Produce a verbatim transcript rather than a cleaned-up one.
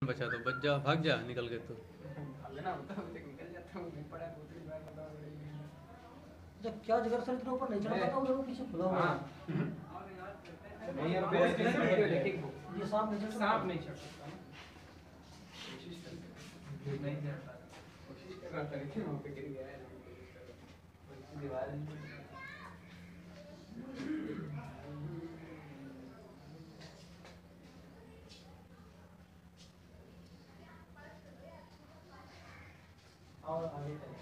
बचा दो, बच जा, भाग जा निकल के तू। भागना होता है मुझे, निकल जाता हूँ, नहीं पड़ा दो तीन बार बताओ बड़ी। जब क्या जगह सर इतना ऊपर नहीं चढ़ पाता हूँ, देखो पीछे खुला हुआ है। नहीं अब बेस किसी वीडियो देखेंगे ये सांप नहीं चढ़ सांप नहीं चढ़ सकता ना, कोशिश कर नहीं चढ़ता, कोशिश कर रहा था लेकिन वहाँ पे गिर गया है दीवार। और आगे